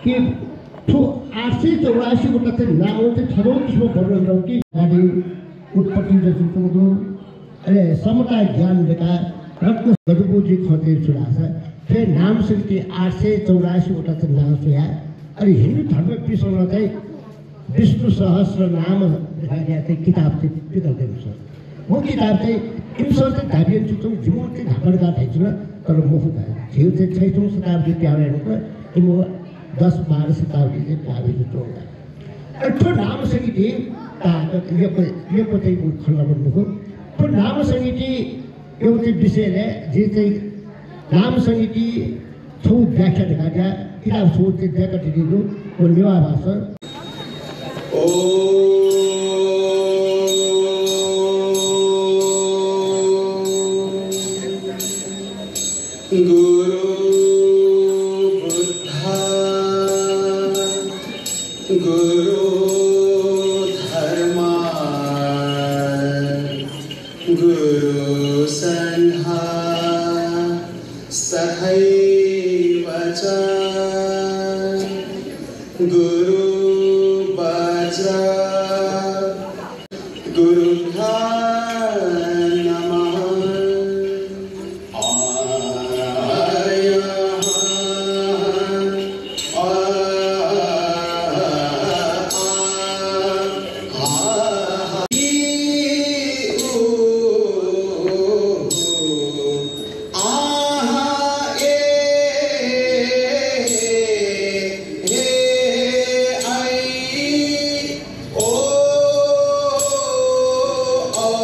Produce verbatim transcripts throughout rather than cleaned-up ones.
कि ठो आठ सय चौरासीवटा चाहिँ नाउँ चाहिँ छनौटिसम्म वर्णन गरौँ कि गाडी उत्पत्ति जस्तो अरे समता ज्ञान लेखा रत्न गजबोजी खते छुरा छ फेरि नाम सङ्गीति आठ सय चौरासीवटा चाहिँ नाम छ यहाँ अनि हिन्दू धर्म विषयमा चाहिँ विष्णु सहस्र नाम लेखाएको चाहिँ किताब चाहिँ विकल्प छ म किताब चाहिँ इमसर चाहिँ धाबियन छु झिमो चाहिँ धापडका थाइछु तर म झिउ चाहिँ छैठौँ शताब्दी प्याउनु म दस बाह्र शताब्दी चाहिँ प्यावेको चौधा ठो नाम सङ्गीति यो चाहिँ खल्ला बन्नुको ठो नाम सङ्गीति एउटा विषयले जे चाहिँ नाम सङ्गीति छौ व्याख्या ढाका किताब छौ चाहिँ व्याख्या दिएको नेवा भाषा Oh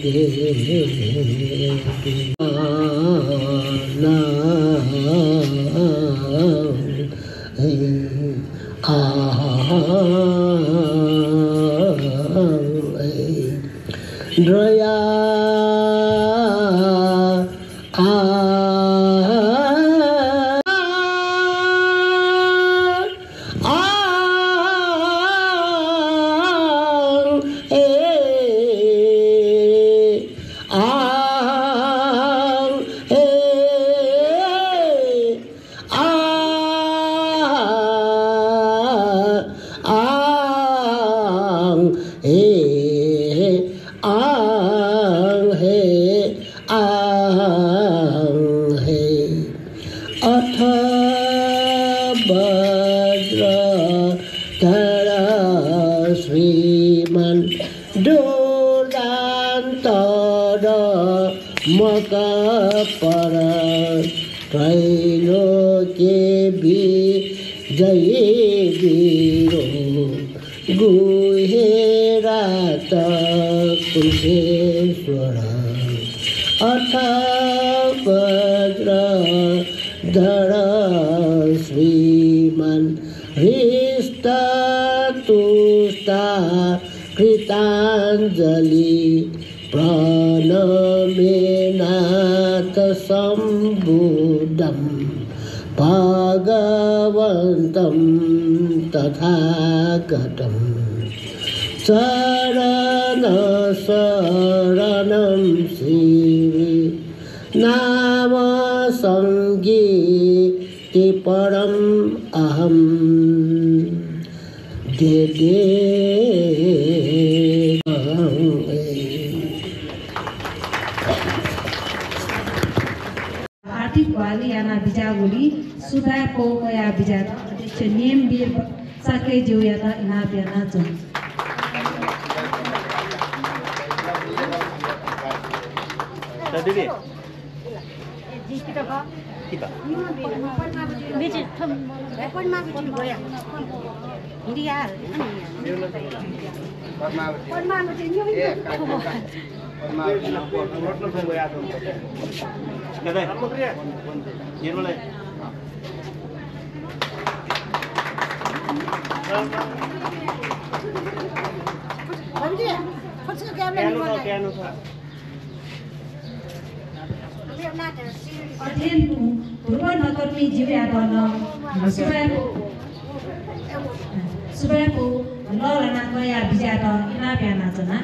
Draya Kritanjali Pranaminata Sambuddham Bhagavantam Tathagatam Sarana Saranam Siri Nama Sangiti Param Aham Dede Yana Bijaguli, Suda Poya Bijat, Name Beer Sake Juliata in Apianato. Purwanagami Jivyadana, Subapo, Lorana Goya Bijata, Inapianatana.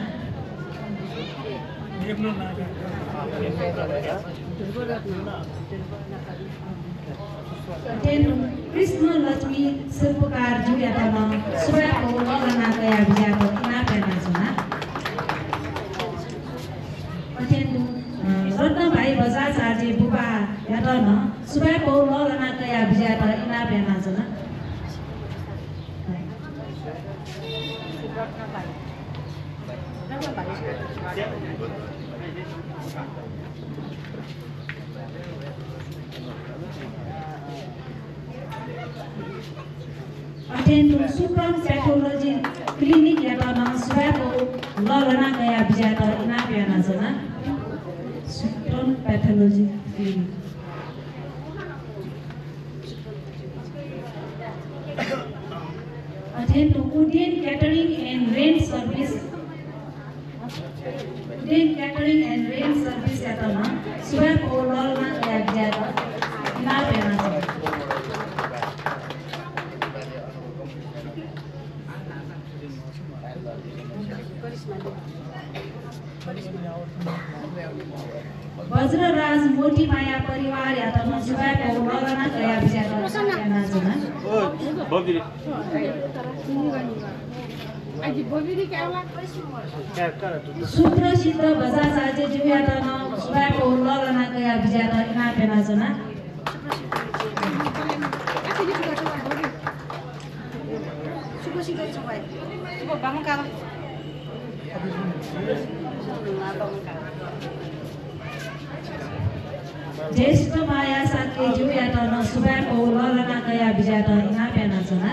Krishna Lakshmi Sirpukar Jivyadana, Subapo, Lorana Goya Bijata, Inapianatana. Ratna Bhai Bajaj Arji Buba Yadana, Subapo, Lorana Goya Bijata, Inapianatana. Attend to Supram Pathology Clinic Yadana, Subapo, Lorana Goya Bijata, Inapianatana. Supram Pathology Clinic. Attend to Udian Catering and Rain Service. Udian Catering and Rain Service Yadana, Subapo, Lorana Goya Bijata, Inapianatana. Vajraraj Moti Maya Parivar Yadana, Subapo, Lorana Goya Bijata, Inapianatana. Sutra Shitra Bajaj Arji Jivyadana, Subapo, Lorana Goya Bijata, Inapianatana. Jeshta Maya Sake Jivyadana, Subapo, Lorana Goya Bijata, Inapianatana.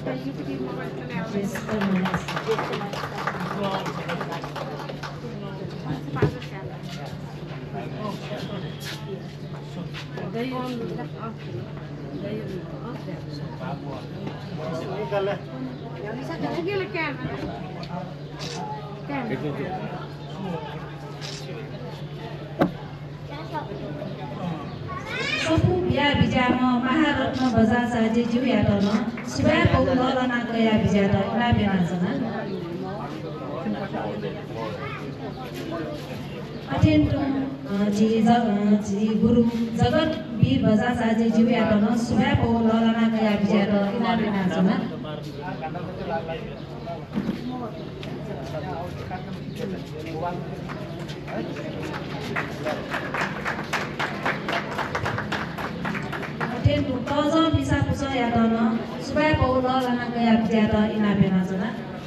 Sopu biya bijama Maharatna Bajaj Saje jiu yatana Subaya Paulana Kaya bijata ina benazana Atentum ji ji guru Jagat Bir Bajaj Saje jiu yatana Subaya Paulana Kaya bijata ina benazana Tentu tozo bisa puso ya dono supaya paulo lana kaya bijata ina benazana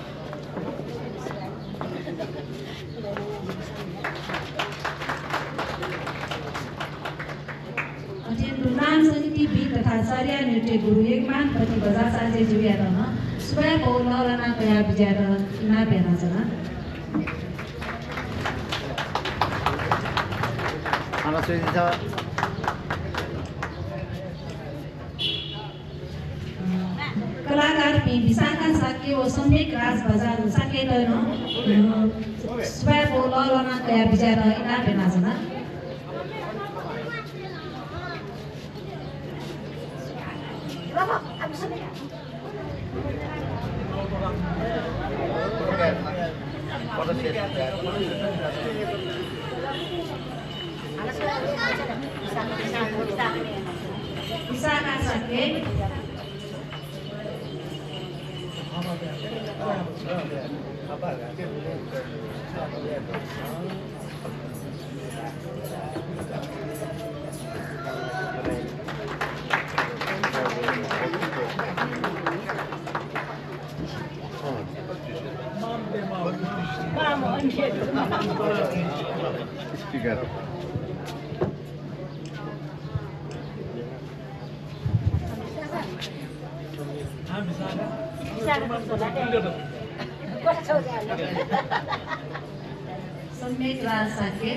Tentu नाम समिति भी तथा सारिया नृत्य गुरु एकमान प्रति बजा साजे जुया दोनो supaya paulo lana kaya bijata ina benazana Ana sudah कलाकार भी विशाखा साके वो सम्यक राज बाजार साके लेनो स्वयं बोलो लोना कया बिचारा इना बेनाजना विशाखा साके Speaker. सम्यक राज साके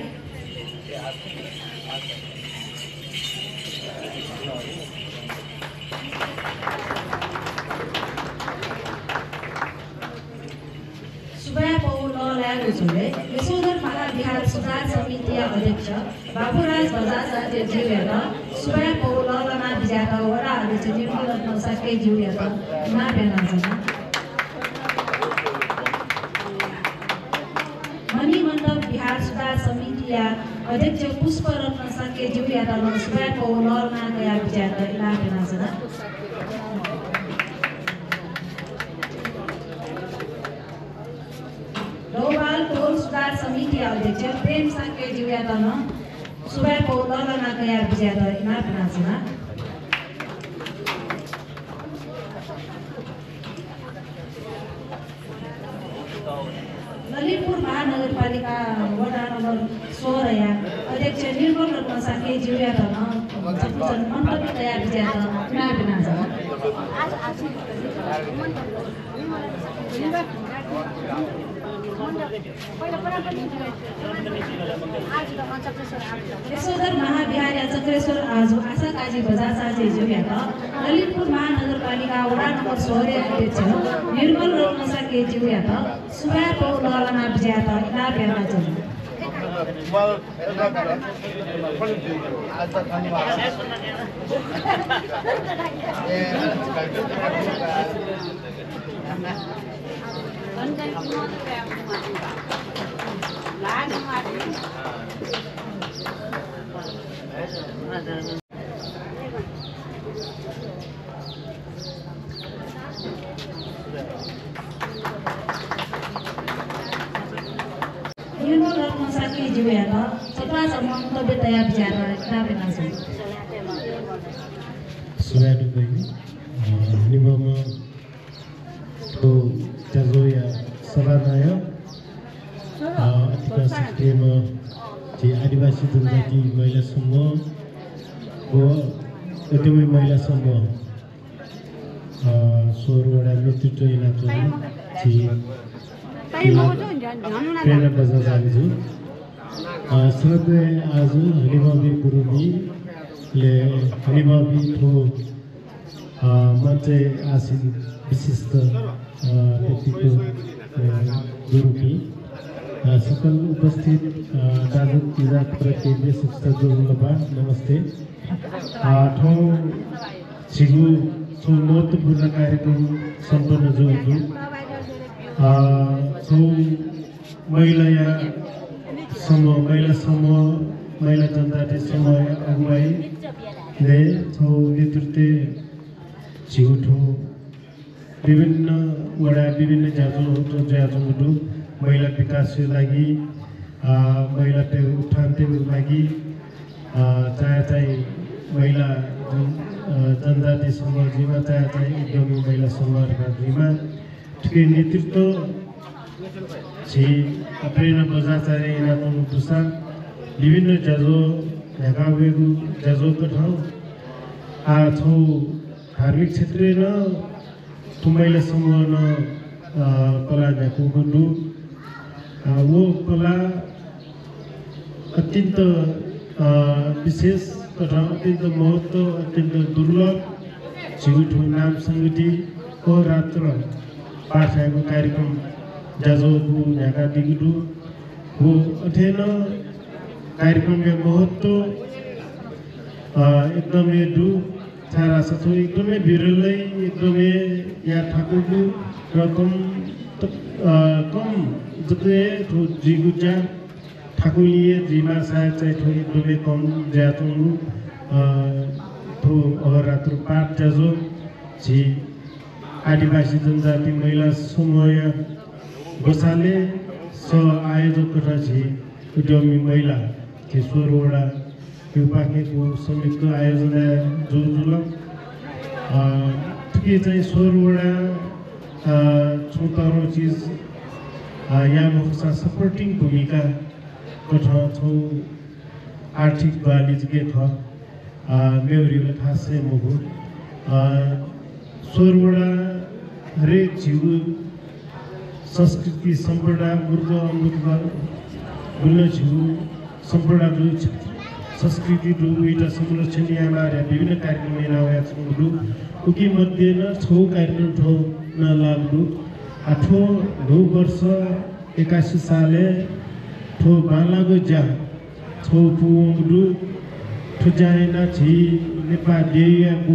सुबह पौलो लागु जुले यशोधर महाविहार सुधार समिति अध्यक्ष बाबुराज बजाज साजे जिउएर सुबह पौलो लना बिजाता वडा अध्यक्ष निर्मल रत्न साके जिउएर मा बेनाजना मणिमण्डप बिहार सुधार समिति अध्यक्ष पुष्परत्न साके जिउएर सुबह पौलो लना गया बिजाता इना बेनाजना लोबाल टोल सुधार समिति अध्यक्ष प्रेम साके जिउयातन सुबह पौलो लना गया बिजाता इना बेनाजना ललितपुर महानगरपालिका वडा नम्बर सोह्र या अध्यक्ष निर्मल रत्न साके जिउयातन सकुचन मन्तव्य गया बिजाता इना बेनाजना यशोधर महाविहार या चक्रेश्वर आज आशा काजी बजाज साजे जिउयात ललितपुर महानगरपालिका वडा नम्बर सोह्र अध्यक्ष निर्मल रत्न साके जिउयात सुबह पौलो लना बिजाता इना बेनाजना निर्मल रत्न साके जिउयात सत्रासम्म मन्तव्य तया बिजाता इना बेनाजना Selain itu ini, ini mama to jazoya saranaya, atika sistema di adivasi जनजाति महिला समूह वो उद्यमी महिला समूह सोह्रवटा नेतृत्व इनाचुनी छि प्रेरणा बजाज आजु श्रद्धेय आज हरिबाबी गुरुजीले हरिबाबी ठो मञ्चे आसीन विशिष्ट व्यक्तित्व गुरुकी सकल उपस्थित दाजु तिजा केन्द्रीय शिक्षा जोगुलबा नमस्ते ठो छिगु छो महत्त्वपूर्ण कार्यक्रम सम्पन्न जोगु छो महिला या समूह महिला समूह महिला जनजाति समूह अगुवाईले छो नेतृत्व छिगु ठो विभिन्न वडा विभिन्न जाजु जाजुमुडु महिला विकासको लागि महिला उत्थानको लागि चाहे चाहिँ महिला जनजाति समाजमा चाहे चाहिँ उद्यमी महिला समूहहरूमा ठिकै नेतृत्व छि प्रेरणा बजाचार्य इनातनु दुसा विभिन्न जाजो ढाकावेगु जाजोको ठाउँ आ छौ धार्मिक क्षेत्र र महिला समूह न कला ढाकु गुडु वो कला अत्यंत विशेष तथा अत्यंत महत्व अत्यंत दुर्लभ छिगुठो नाम संगति को रात्र पाठाको कार्यक्रम जाजोगु ढाका दिगुडु वो अध्ययन कार्यक्रम के महत्व एकदमै दु छारा सथो एकदमै विरलै एकदमै या ठाकुरको रकम कम जते ठो जिगुजा ठाकुरलिए जिमा सायद चाहिँ ठो एकदमै कम ज्यातुनु ठो अहरात्र पाठ जाजो झी आदिवासी जनजाति महिला समूह गोसाले स आयोजक र झी उद्यमी महिला झी सोह्रवटा यो पाकेको संयुक्त आयोजना जुजुल ठिकै चाहिँ सोह्रवटा छोटो चिज यहाँ मुखसा सपोर्टिङ भूमिका कठा छौ आर्थिक बाली के थ मेउरीले खासै मुगु सोह्रवटा हरेक जीव संस्कृति सम्पदा मूर्त अमृत गुल्ल जीव सम्पदा संस्कृति दु एउटा संरक्षण यहाँ विभिन्न कार्यक्रम यहाँ छौँ उकी मध्ये न छौ कार्यक्रम ठो न लाग्दु आठो नौ वर्ष एकासी साले ठो बालागो जा छौ पुङदु ठो जाएना छि नेपाल देयागु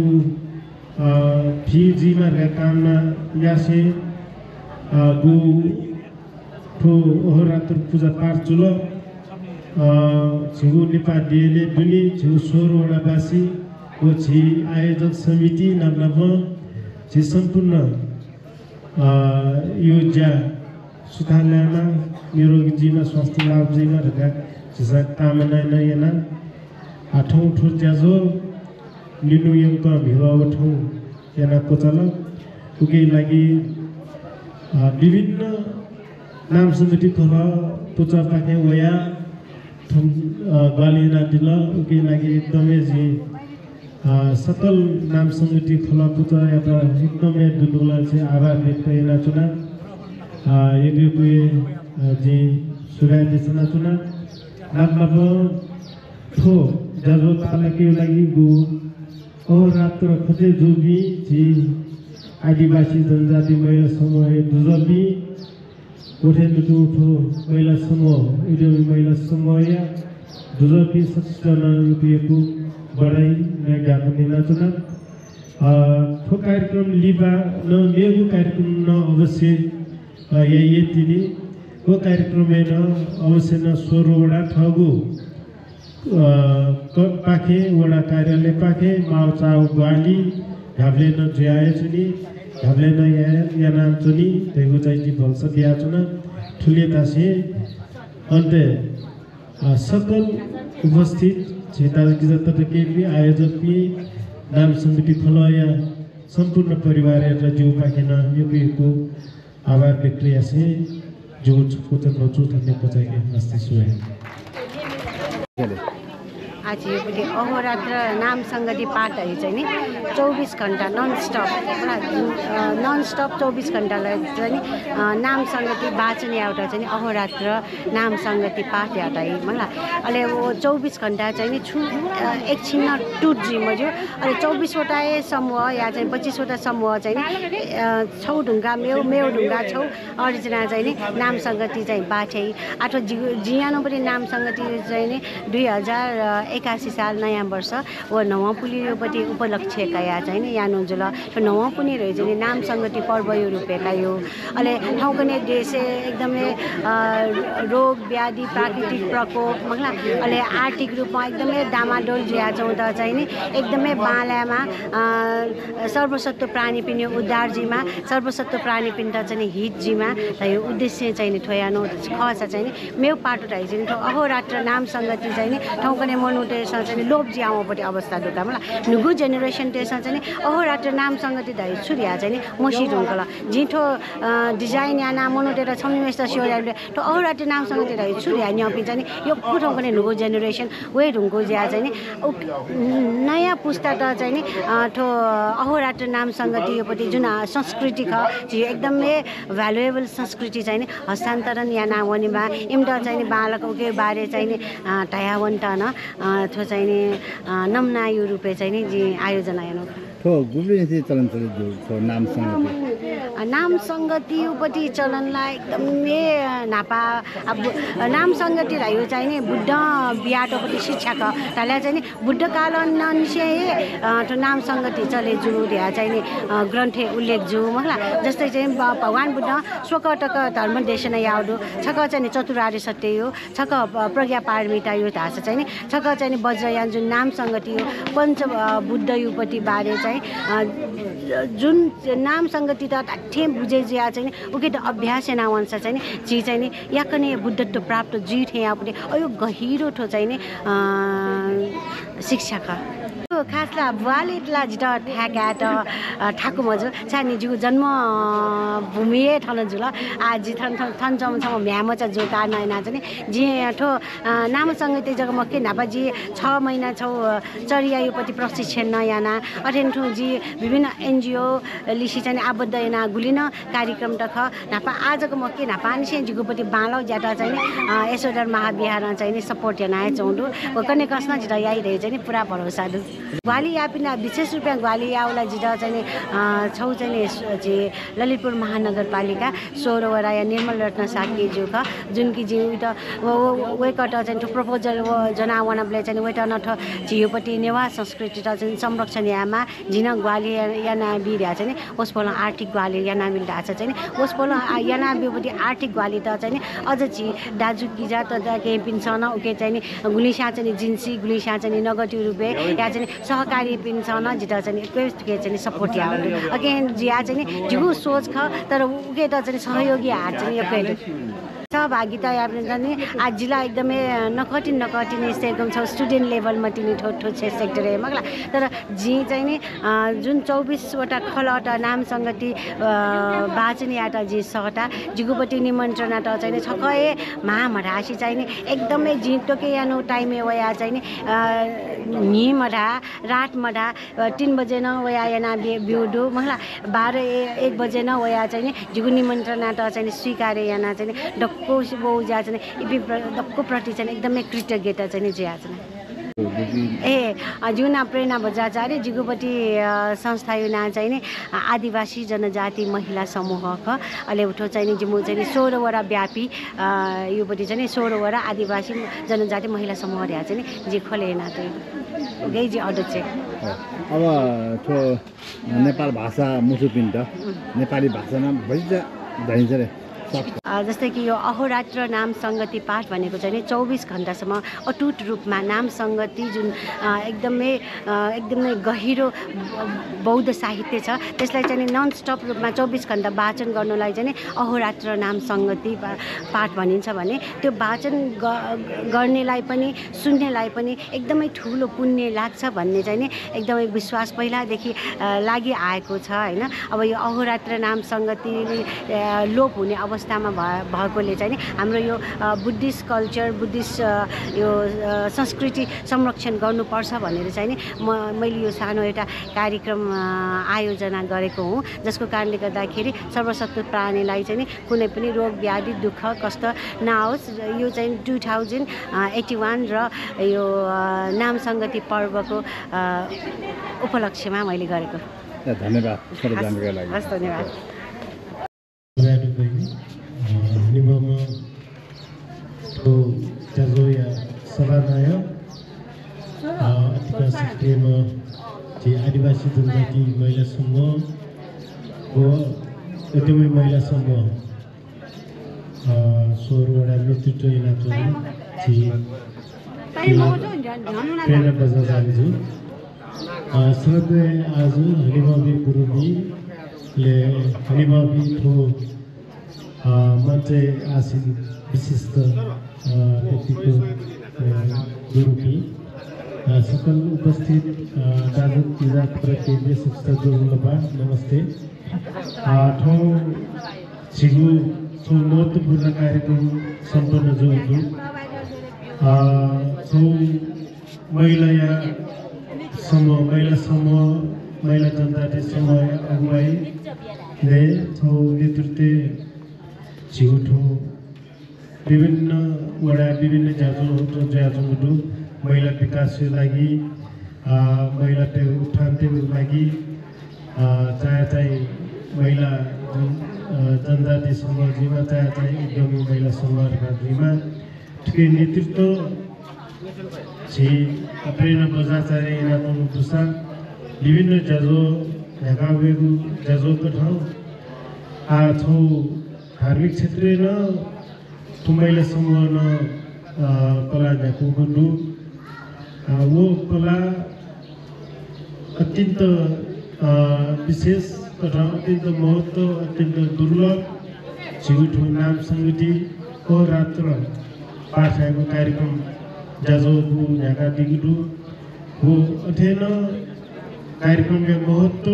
फिजीमा कामना यासे गु ठो अहोरात्र पूजा पाठ चुलो छिगु नेपाल देले दुनी छिगु सोह्रवटा बासी को छि आयोजक समिति नाम छि सम्पूर्ण योजना सुधारना निरोगी जीवन स्वास्थ्य लाभ जीवन रखा जिसका कामना नहीं है ना आठों ठोर जाजो निनु यंग का भिवाव ठों या ना कोचला उके लगी विभिन्न नाम संगठित खोला पूजा पाके वया थम गाली ना दिला उके लगी एकदमै जी सकल नाम संगठित खोला पूजा या तो एकदमै दुलुला से आभार व्यक्त करना चुना यदि कोई जी सुराय देशना चुना नाम नाम ठो जाजो ताला के लगी गु और रात्र खते जो भी जी आदिवासी जनजाति महिला समूह दुजबी उठे लुटु उठो महिला समूह उद्यमी महिला समूह या दुजबी सचना रुपियाँको बढाई नै ज्ञापन दिन चुना ठो कार्यक्रम लिबा न मेगु कार्यक्रम न अवश्य या ये तिनी वो कार्यक्रम में न अवश्य न सोह्रवटा ठगु पाखे वडा कार्यालय पाखे माउ चाउ ग्वाली ढाब्ले न ज्याए चुनी ढाब्ले न या नाम चुनी तेगु चाहिँ भन्छ बिहा चुना ठुले तासे अन्ते सकल उपस्थित क्षेत्र जत के भी आयोजक भी नाम समिति खोलाया संपूर्ण परिवार र जीव पाखेन यो आभार प्रक्रिया से जो कुछ नचु थने पचाएके नस्ते सुए आज योपट्टि अहोरात्र नाम सङ्गति पाठहरू चाहिँ नि चौबिस घन्टा ननस्टप ननस्टप चौबिस घन्टालाई चाहिँ नि नाम सङ्गति वाचन एउटा चाहिँ नि अहोरात्र नाम सङ्गति पाठ एउटा मलाई अहिले वो चौबिस घन्टा चाहिँ नि छु एकछिन टुट जी मज्यो अहिले चौबिसवटा समूह या चाहिँ पच्चिसवटा समूह चाहिँ नि छौ ढुङ्गा मेउ मेउ ढुङ्गा छौ अरिजिना चाहिँ नि नाम सङ्गति चाहिँ पाठै आठो जि जियानो पनि नाम सङ्गति चाहिँ नि दुई हजार एकासी साल नयाँ वर्ष व नवौँ पुलियोपट्टि उपलक्ष्यका या चाहिँ नि यानो जुल नवौँ पुनि रहे चाहिँ नाम सङ्गति पर्व यो रूपेका यो अहिले ठाउँको नै देश एकदमै रोग व्याधि प्राकृतिक प्रकोप मतलब अहिले आर्थिक रूपमा एकदमै डामाडोल जिया छौँ त चाहिँ नि एकदमै बालामा सर्वसत्व प्राणी पिन्यो उद्धारजीमा सर्वसत्व प्राणी पिण्ड चाहिँ हितजीमा यो उद्देश्य चाहिँ नि ठोयानो खस चाहिँ नि मेउ पाटो रहे चाहिँ अहोरात्र नाम सङ्गति चाहिँ नि ठाउँको नै मनुटेसँग चाहिँ लोभ जियाउपट्टि अवस्था ढुका मलाई नुगु जेनेरेसन टेसँग चाहिँ अहोरात्र नाम सङ्गति धाइ छुरिया चाहिँ नि मसी ढुङ्कल जिठो डिजाइन या नाम मनुटेर छमिमेस सियोले तो अहोरात्र नाम सङ्गति धाइ छुरिया न्यापि चाहिँ नि यो ठाउँको नै नुगु जेनेरेसन वे ढुङ्गो ज्या चाहिँ नि नयाँ पुस्ता त चाहिँ नि ठो अहोरात्र नाम सङ्गति योपट्टि जुन संस्कृति ख एकदमै भ्यालुएबल संस्कृति चाहिँ नि हस्तान्तरण या नावनीमा इम्ड चाहिँ नि बालकको बारे चाहिँ नि टयावन्ट न थो चाहिँ नि नम्नायु रूपे चाहिँ नि जी आयोजना हेर्नु थो गुब्ली चलन चले नाम सङ्गति नाम सङ्गति उपट्टि चलनलाई एकदमै नापा अब नाम सङ्गति रह्यो चाहिँ नि बुद्ध बिहाटोपट्टि शिक्षाको त्यसलाई चाहिँ नि बुद्ध काल ननिसे त्यो नाम सङ्गति चले जु ढ्या चाहिँ नि ग्रन्थे उल्लेख जु मलाई जस्तै चाहिँ भगवान् बुद्ध स्वकटक धर्म देशन याउडो छक चाहिँ नि चतुरार्य सत्य हो छक प्रज्ञा पारमिता यो धास चाहिँ नि छक चाहिँ नि वज्रयान जुन नाम सङ्गति हो पञ्च बुद्ध युपट्टि बारे चाहिँ जुन नाम सङ्गति त ठे बुझे जिया चाहिँ उके त अभ्यास नावंश चाहिँ नि जी चाहिँ नि याकने बुद्धत्व प्राप्त जी ठे यहाँ पनि अयो गहिरो ठो चाहिँ नि शिक्षा ख खासला बुवालेटला जिट ठ्याका त ठाकु मजु छानी जिउ जन्म भूमिए ठन जुल आज थन थन चम चम म्यामचा जो का नैना चाहिँ जी ठो नाम सङ्गति जगमा के नापाजी छ महिना छौ चरिया योपट्टि प्रशिक्षण नयाना अथेन ठो जी विभिन्न एनजिओ लिसी चाहिँ आबद्ध याना गुलिन कार्यक्रम त ख नापा आजको म के नापा निसे जिगुपट्टि बालौ ज्यादा चाहिँ यसोदर महाविहार चाहिँ नि सपोर्ट याना चौडु कने कसना जिट याइ रहे चाहिँ पुरा भरोसा दु ग्वाली यापिना विशेष रूपमा ग्वाली याउला जिट चाहिँ छौ चाहिँ जे ललितपुर महानगरपालिका सोह्रवटा या निर्मल रत्न साकी जो ख जुन कि जी त वेकट चाहिँ प्रपोजल जनावनले चाहिँ वेट नठ जियोपट्टि नेवा संस्कृति त चाहिँ संरक्षण यामा जिन ग्वाली याना बिर्या चाहिँ ओसपोल आर्थिक ग्वाली याना मिल्दा छ चाहिँ ओसपोल याना बिपट्टि आर्थिक ग्वाली त चाहिँ अझ छि दाजु किजा त केही पिन्छन उके चाहिँ गुलिसा चाहिँ जिन्सी गुलिसा चाहिँ नगटिभ रुपे या चाहिँ सहकारी पिन्छन जित चाहिँ रिक्वेस्ट के चाहिँ सपोर्ट या अगेन जिया चाहिँ जिगु सोच ख तर उके त चाहिँ सहयोगी हात चाहिँ यो सहभागिता यापनि आज जिल्ला एकदमै नकटिन नकटिन एकदम छ स्टुडेन्ट लेभलमा तिनी ठो ठो छ सेक्टर मगला तर जी चाहिँ नि जुन चौबिसवटा खलवटा नाम सङ्गति वाचन याटा जी सहटा जिगुपट्टि निमन्त्रणा त चाहिँ छकए महामरासी चाहिँ नि एकदमै जिटोके यानो टाइमे वया चाहिँ नि निमरा रात मडा तीन बजे न वया याना बिउडु मला बाह्र एक बजे न वया चाहिँ नि जिगु निमन्त्रणा त चाहिँ स्वीकारे याना चाहिँ डक्को बहु ज्या चाहिँ इपि डक्को प्रति चाहिँ एकदमै कृतज्ञता चाहिँ ज्या चाहिँ ए जुना प्रेरणा बजाचार्य जिगुपट्टि संस्था युना चाहिँ नि आदिवासी जनजाति महिला समूहको अहिले उठो चाहिँ नि जिमु चाहिँ सोह्रवटा व्यापी योपट्टि चाहिँ सोह्रवटा आदिवासी जनजाति महिला समूह ऱ्या चाहिँ नि जे खोले ना त्यो गई जी अध्यक्ष अब थो नेपाल भाषा मुसुपिन्ट नेपाली भाषामा भइजा भइन्छ रे जस्तै कि यो अहोरात्र नाम सङ्गति पाठ भनेको चाहिँ चौबिस घन्टासम्म अटुट रूपमा नाम सङ्गति जुन एकदमै एकदमै गहिरो बौद्ध साहित्य छ त्यसलाई चाहिँ नन स्टप रूपमा चौबिस घन्टा वाचन गर्नलाई चाहिँ अहोरात्र नाम सङ्गति पाठ भनिन्छ भने त्यो वाचन गर्नेलाई पनि सुन्नेलाई पनि एकदमै ठुलो पुण्य लाग्छ भन्ने चाहिँ एकदमै विश्वास पहिलादेखि लागि आएको छ होइन अब यो अहोरात्र नाम सङ्गति लोप हुने अवस्थामा भ भएकोले चाहिँ नि हाम्रो यो बुद्धिस्ट कल्चर बुद्धिस्ट यो संस्कृति संरक्षण गर्नुपर्छ भनेर चाहिँ नि म मैले यो सानो एउटा कार्यक्रम आयोजना गरेको हुँ जसको कारणले गर्दाखेरि सर्वशत्रु प्राणीलाई चाहिँ नि कुनै पनि रोग व्याधि दुःख कष्ट नआओस् यो चाहिँ टु थाउजन्ड एट्टी वान र यो नाम सङ्गति पर्वको उपलक्ष्यमा मैले गरेको। धन्यवाद सबै जानकारीका लागि। हस् धन्यवाद। निममा तो जाजोया सभानाया अतिका सिस्टेम जी आदिवासी जनजाति महिला समूह वो एकदमै महिला समूह सोह्रवटा नेतृत्व इनाचो जी प्रेरणा बजार जान्छु श्रद्धेय आज हरिबाबी गुरुबीले हरिबाबी ठो मान्छे आसिन विशिष्ट व्यक्तिको गुरुबी सकल उपस्थित दाजु तिजा केन्द्रीय शिक्षा जोडुलपा नमस्ते ठो छिगु सो महत्त्वपूर्ण कार्यक्रम सम्पन्न जोड्छु सो महिला या समूह महिला समूह महिला जनजाति समूह अगुवाईले छौ नेतृत्व छिगुठो विभिन्न वडा विभिन्न जाजो जाजोहरू महिला विकासको लागि महिला उत्थानको लागि चाहे चाहिँ महिला जनजाति समूहमा चाहे चाहिँ उद्यमी महिला समूहहरूमा ठिकै नेतृत्व छि प्रेरणा बजाचार्य इनातनु दुसा विभिन्न जाजो ढाकावेगु जाजोको ठाउँ आ छौ धार्मिक क्षेत्र न महिला समूह न कला ढाकु गुडु वो कला अत्यन्त विशेष तथा अत्यन्त महत्त्व अत्यन्त दुर्लभ छिगुठो नाम सङ्गति को रात्र पाठको कार्यक्रम जाजोगु ढाका दिगु वो अथेन कार्यक्रम के महत्व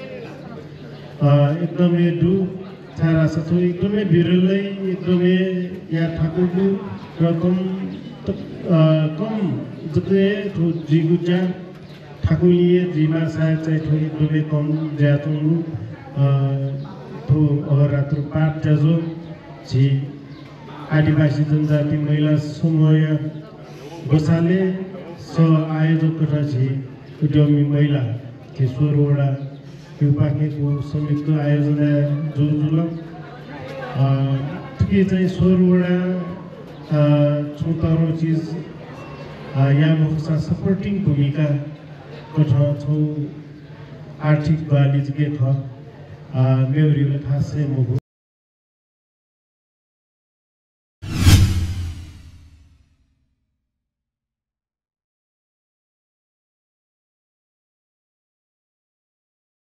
एकदमै दु छारा सतो एकदमै बिरलै एकदमै या ठाकुरको र कम कम जते ठो जिगुजा ठाकुरले जिमा सायद चाहिँ ठो एकदमै कम ज्यातुङु ठो अहरात्र पाठ जाजो जी आदिवासी जनजाति महिला समूह गोसाले स आयोजक छि उद्यमी महिला के सोह्रवटा युवाको संयुक्त आयोजना जोजुल ठिकै चाहिँ सोह्रवटा छोटारो चिज या मफसा सपोर्टिङ भूमिका कठ छौ आर्थिक बाली के थ मेउरीले खासै म